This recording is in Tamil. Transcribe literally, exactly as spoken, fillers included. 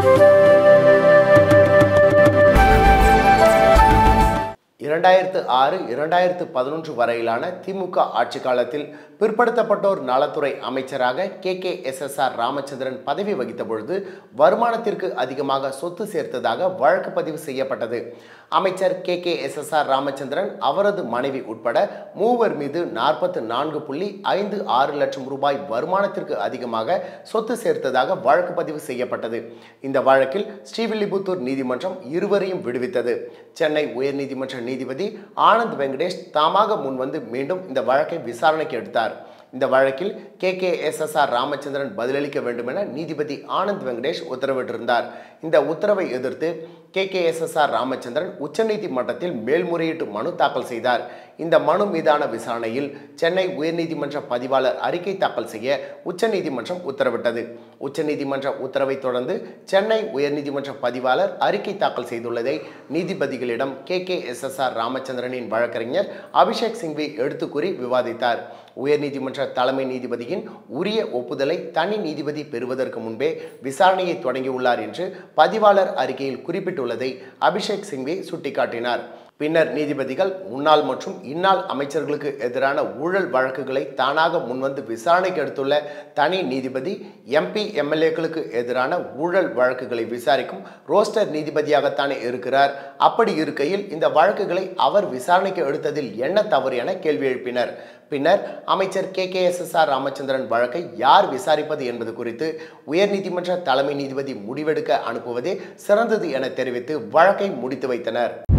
இரண்டாயிரத்து ஆறு இரண்டாயிரத்து பதினொன்று வரையிலான திமுக ஆட்சி காலத்தில் பிற்படுத்தப்பட்டோர் நலத்துறை அமைச்சராக K K S S R Ramachandran பதவி வகித்த பொழுது வருமானத்திற்கு அதிகமாக சொத்து சேர்த்ததாக வழக்கு பதிவு செய்யப்பட்டது. அமைச்சர் K K S S R Ramachandran அவரது மனைவி உட்பட மூவர் மீது நாற்பத்தி நான்கு புள்ளி ஐந்து ஆறு லட்சம் ரூபாய் வருமானத்திற்கு அதிகமாக சொத்து சேர்த்ததாக வழக்கு பதிவு செய்யப்பட்டது. இந்த வழக்கில் ஸ்ரீவில்லிபுத்தூர் நீதிமன்றம் இருவரையும் விடுவித்தது. சென்னை உயர்நீதிமன்ற நீதிபதி ஆனந்த் வெங்கடேஷ் தாமாக முன்வந்து மீண்டும் இந்த வழக்கை விசாரணைக்கு எடுத்தார். இந்த வழக்கில் K K S S R Ramachandran பதிலளிக்க வேண்டும் என நீதிபதி ஆனந்த் வெங்கடேஷ் உத்தரவிட்டிருந்தார். இந்த உத்தரவை எதிர்த்து K K S S R Ramachandran உச்சநீதிமன்றத்தில் மேல்முறையீட்டு மனு தாக்கல் செய்தார். இந்த மனு மீதான விசாரணையில் சென்னை உயர்நீதிமன்ற பதிவாளர் அறிக்கை தாக்கல் செய்ய உச்சநீதிமன்றம் உத்தரவிட்டது. உச்சநீதிமன்ற உத்தரவை தொடர்ந்து சென்னை உயர்நீதிமன்ற பதிவாளர் அறிக்கை தாக்கல் செய்துள்ளதை நீதிபதிகளிடம் K K S S R ராமச்சந்திரனின் வழக்கறிஞர் அபிஷேக் சிங்வி எடுத்து கூறி விவாதித்தார். உயர்நீதிமன்ற தலைமை நீதிபதியின் உரிய ஒப்புதலை தனி நீதிபதி பெறுவதற்கு முன்பே விசாரணையை தொடங்கியுள்ளார் என்று பதிவாளர் அறிக்கையில் குறிப்பிட்டுள்ளதை அபிஷேக் சிங்வி சுட்டிக்காட்டினார். பின்னர் நீதிபதிகள் முன்னாள் மற்றும் இந்நாள் அமைச்சர்களுக்கு எதிரான ஊழல் வழக்குகளை தானாக முன்வந்து விசாரணைக்கு எடுத்துள்ள தனி நீதிபதி எம்பி எம்எல்ஏக்களுக்கு எதிரான ஊழல் வழக்குகளை விசாரிக்கும் ரோஸ்டர் நீதிபதியாகத்தானே இருக்கிறார். அப்படி இருக்கையில் இந்த வழக்குகளை அவர் விசாரணைக்கு எடுத்ததில் என்ன தவறு என கேள்வி எழுப்பினர். பின்னர் அமைச்சர் K K S S R Ramachandran வழக்கை யார் விசாரிப்பது என்பது குறித்து உயர்நீதிமன்ற தலைமை நீதிபதி முடிவெடுக்க அனுப்புவதே சிறந்தது என தெரிவித்து வழக்கை முடித்து வைத்தனர்.